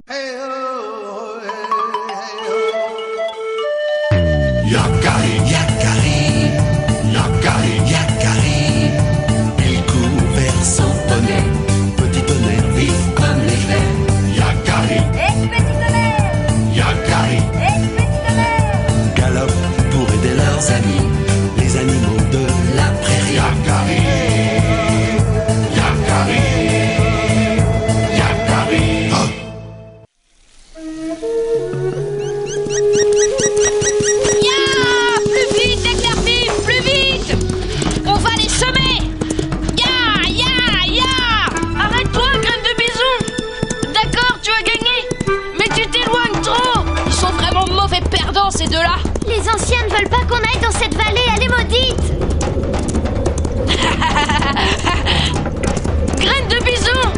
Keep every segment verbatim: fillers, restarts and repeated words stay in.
Yakari, Yakari, Yakari, Yakari. Il court vers son poney, petit tonnerre vif comme l'éclair. Yakari, Hé, petit tonnerre! Yakari, Hé, petit tonnerre! galope pour aider leurs amis, les animaux de la prairie. Yakari, Yakari, Yakari. Oh. Ces deux-là. Les anciens ne veulent pas qu'on aille dans cette vallée, elle est maudite. Graine de bison.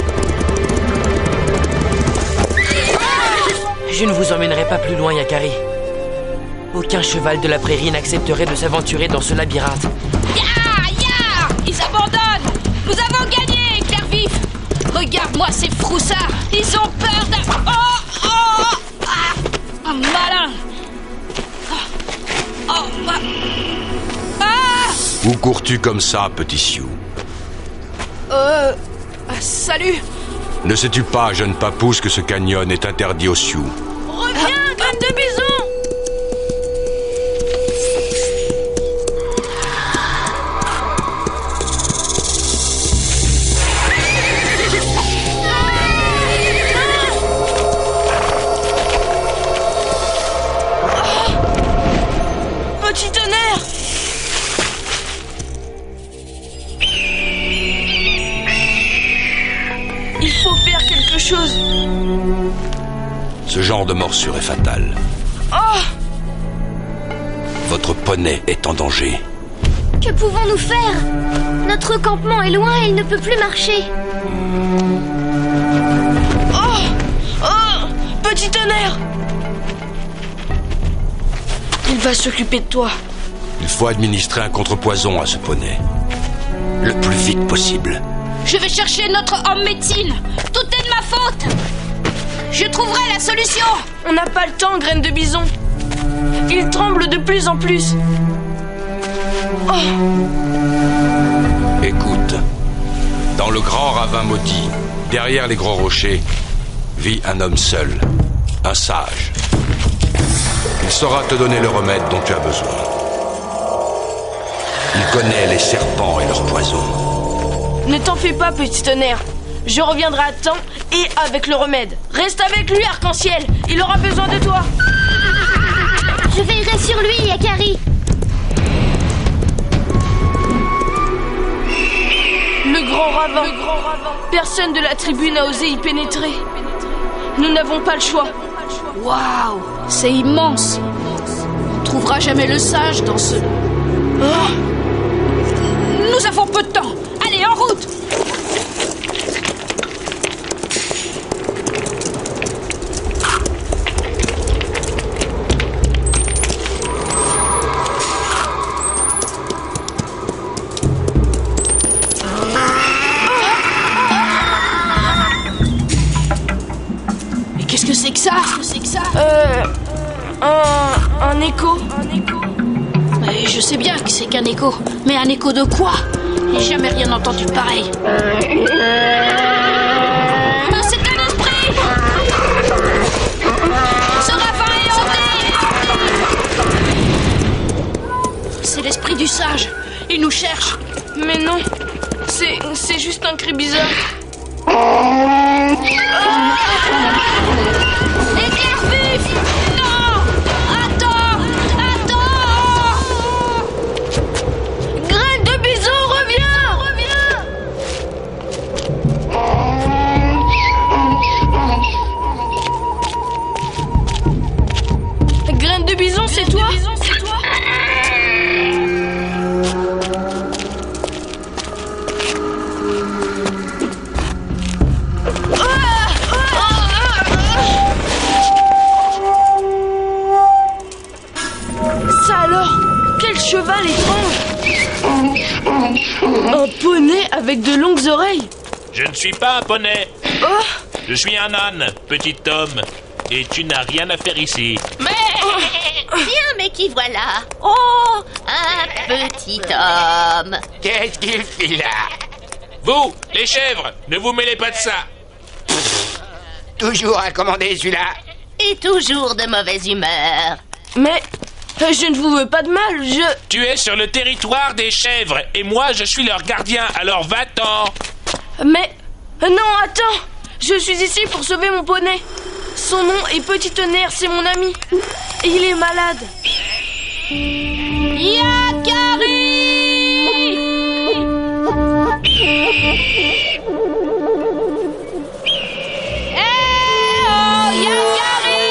Je ne vous emmènerai pas plus loin, Yakari. Aucun cheval de la prairie n'accepterait de s'aventurer dans ce labyrinthe. Ya, ya, ils abandonnent. Nous avons gagné, Clair Vif. Regarde-moi ces froussards. Ils ont peur d'un... Oh, oh, ah, un malin. Oh, ah. Ah. Où cours-tu comme ça, petit Sioux? Euh... Salut. Ne sais-tu pas, jeune papousse, que ce canyon est interdit aux Sioux? Reviens, graine de bison. Petit tonnerre. Il faut faire quelque chose. Ce genre de morsure est fatale. Oh! Votre poney est en danger. Que pouvons-nous faire? Notre campement est loin et il ne peut plus marcher. Oh! Oh! Petit tonnerre! Il va s'occuper de toi. Il faut administrer un contrepoison à ce poney. Le plus vite possible. Je vais chercher notre homme médecine. Tout est de ma faute. Je trouverai la solution. On n'a pas le temps, graine de bison. Il tremble de plus en plus. Oh! Écoute, dans le grand ravin maudit, derrière les gros rochers, vit un homme seul, un sage. Il saura te donner le remède dont tu as besoin. Il connaît les serpents et leurs poisons. Ne t'en fais pas, petit tonnerre. Je reviendrai à temps et avec le remède. Reste avec lui, Arc-en-Ciel. Il aura besoin de toi. Je veillerai sur lui, Yakari. Le grand ravin. Le grand ravin. Personne de la tribu n'a osé y pénétrer. Nous n'avons pas le choix. Waouh, c'est immense. On trouvera jamais le sage dans ce... Oh. Nous avons peu de temps. Allez, en route. Mais qu'est-ce que c'est que ça? Qu'est-ce que c'est que ça? Euh... Un... un écho. Un écho. Mais je sais bien que c'est qu'un écho. Mais un écho de quoi? J'ai jamais rien entendu de pareil. Ah, c'est un esprit! Ce ravin est hanté! C'est l'esprit du sage. Il nous cherche. Mais non, c'est... c'est juste un cri bizarre. Éclair vif! Non! Attends! Attends! Graine de bison, reviens! Reviens! Graine de bison, c'est toi? Cheval étrange. Un poney avec de longues oreilles. Je ne suis pas un poney. Oh, Je suis un âne, petit homme, et tu n'as rien à faire ici. Mais... Viens, mais qui voilà? Oh, un petit homme. Qu'est-ce qu'il fait là? Vous, les chèvres, ne vous mêlez pas de ça. Toujours à commander celui-là. Et toujours de mauvaise humeur. Mais euh, je ne vous veux pas de mal, je... Tu es sur le territoire des chèvres, et moi je suis leur gardien, alors va-t'en. Mais... euh, non, attends. Je suis ici pour sauver mon poney. Son nom est Petit Tonnerre, c'est mon ami. Et il est malade. Yakari! Eh oh, Yakari!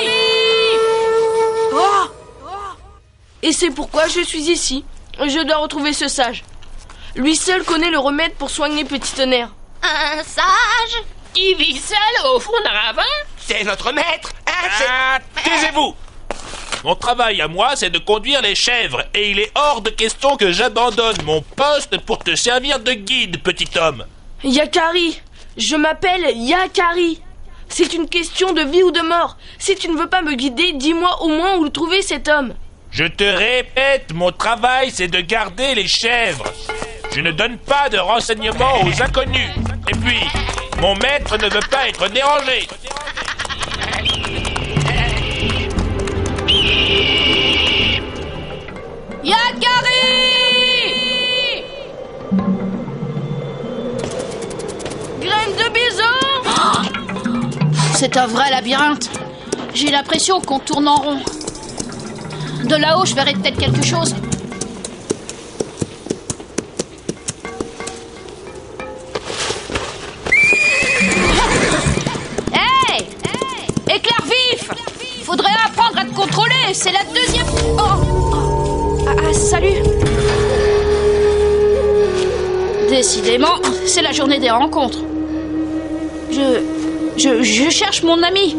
Oh! Et c'est pourquoi je suis ici. Je dois retrouver ce sage. Lui seul connaît le remède pour soigner Petit Tonnerre. Un sage qui vit seul au fond d'un ravin? C'est notre maître, hein, c'est... Ah, taisez-vous. Mon travail à moi, c'est de conduire les chèvres, et il est hors de question que j'abandonne mon poste pour te servir de guide, petit homme. Yakari, je m'appelle Yakari. C'est une question de vie ou de mort. Si tu ne veux pas me guider, dis-moi au moins où trouver cet homme. Je te répète, mon travail, c'est de garder les chèvres. Je ne donne pas de renseignements aux inconnus. Et puis, mon maître ne veut pas être dérangé. Yakari! Graine de bison! C'est un vrai labyrinthe. J'ai l'impression qu'on tourne en rond. De là-haut, je verrai peut-être quelque chose. Hey! Éclair vif! Faudrait apprendre à te contrôler, c'est la deuxième... Oh! Ah, ah, salut. Décidément, c'est la journée des rencontres. Je... Je, je cherche mon ami.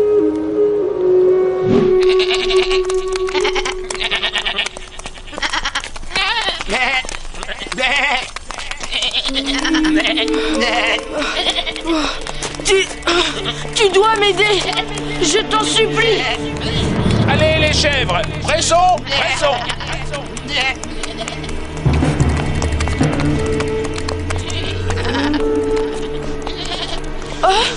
Tu... Tu dois m'aider. Je t'en supplie. Allez, les chèvres, pressons, pressons. Oh.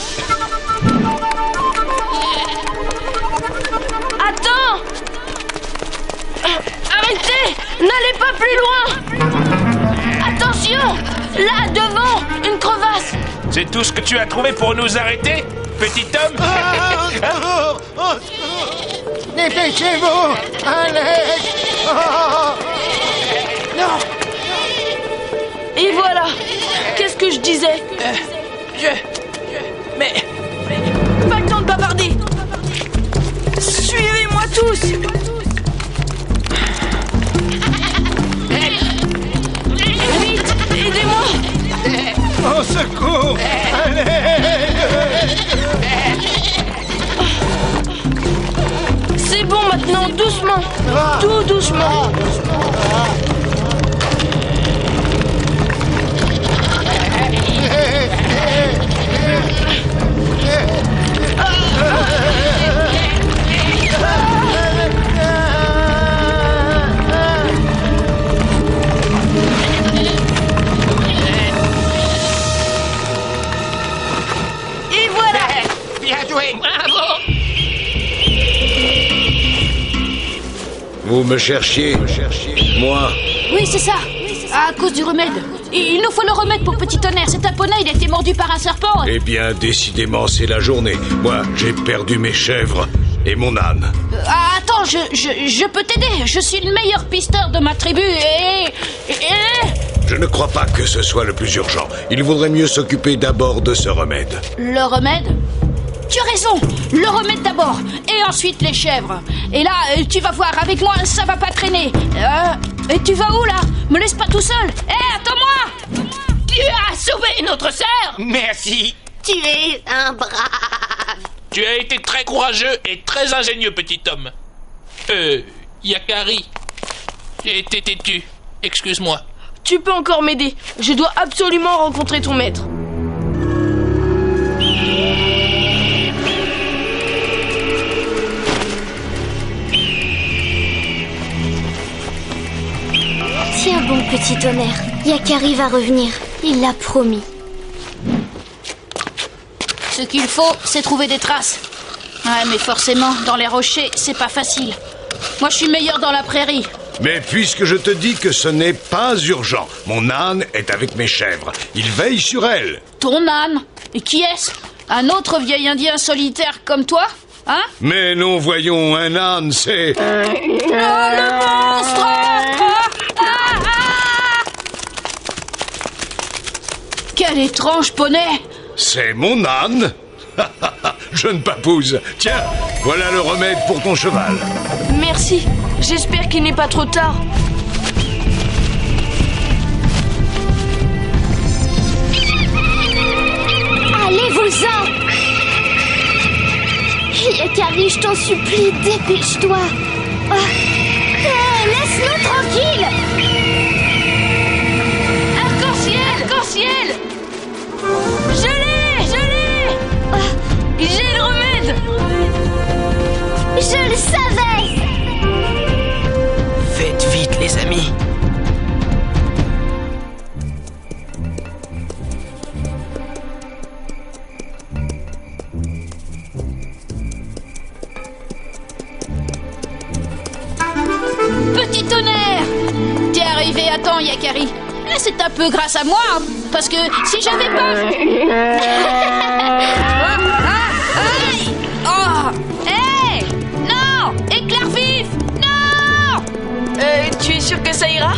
Attends. Arrêtez. N'allez pas plus loin. Attention. Là, devant, une crevasse. C'est tout ce que tu as trouvé pour nous arrêter, petit homme? Dépêchez-vous! Allez! Oh. Non. Et voilà. Qu'est-ce que je disais? Euh, je... je... Mais... Pas le temps de bavarder. Suivez-moi tous. Vite, aidez-moi. Au secours! Allez! C'est bon maintenant, doucement. Tout doucement. Et voilà. Bien joué! Bravo! Vous me cherchiez, moi? Oui, c'est ça. À cause du remède. Il nous faut le remède pour Petit Tonnerre. C'est un poney, il a été mordu par un serpent. Eh bien, décidément, c'est la journée. Moi, j'ai perdu mes chèvres et mon âne. Euh, attends, je, je, je peux t'aider. Je suis le meilleur pisteur de ma tribu et... et... Je ne crois pas que ce soit le plus urgent. Il vaudrait mieux s'occuper d'abord de ce remède. Le remède? Tu as raison. Le remède d'abord. Et ensuite les chèvres. Et là, euh, tu vas voir, avec moi, ça va pas traîner. Euh, et tu vas où, là? Me laisse pas tout seul. Hé, hey, attends-moi! Tu as sauvé notre sœur! Merci! Tu es un brave! Tu as été très courageux et très ingénieux, petit homme. Euh, Yakari, j'ai été têtu. Excuse-moi. Tu peux encore m'aider. Je dois absolument rencontrer ton maître. petit tonnerre. Yakari va revenir. Il l'a promis. Ce qu'il faut, c'est trouver des traces. Ouais, mais forcément, dans les rochers, c'est pas facile. Moi, je suis meilleur dans la prairie. Mais puisque je te dis que ce n'est pas urgent, mon âne est avec mes chèvres. Il veille sur elles. Ton âne? Et qui est-ce? Un autre vieil indien solitaire comme toi? Hein? Mais non, voyons, un âne, c'est... Oh, le monstre! Ah, ah, ah! Quel étrange poney! C'est mon âne. Je ne papouse. Tiens, voilà le remède pour ton cheval. Merci. J'espère qu'il n'est pas trop tard. Allez-vous-en! Yakari, je t'en supplie, dépêche-toi. Oh. Hey, laisse-nous tranquille. Arc-en-ciel! Arc-en-ciel! Je l'ai! Je l'ai! Oh. J'ai le remède! Je le savais! Faites vite, les amis. Petit tonnerre! T'es arrivé à temps, Yakari. C'est un peu grâce à moi, hein, parce que si j'avais pas... ah, ah, aïe! Oh! Hé! Non! Éclair vif! Non! Euh, tu es sûr que ça ira?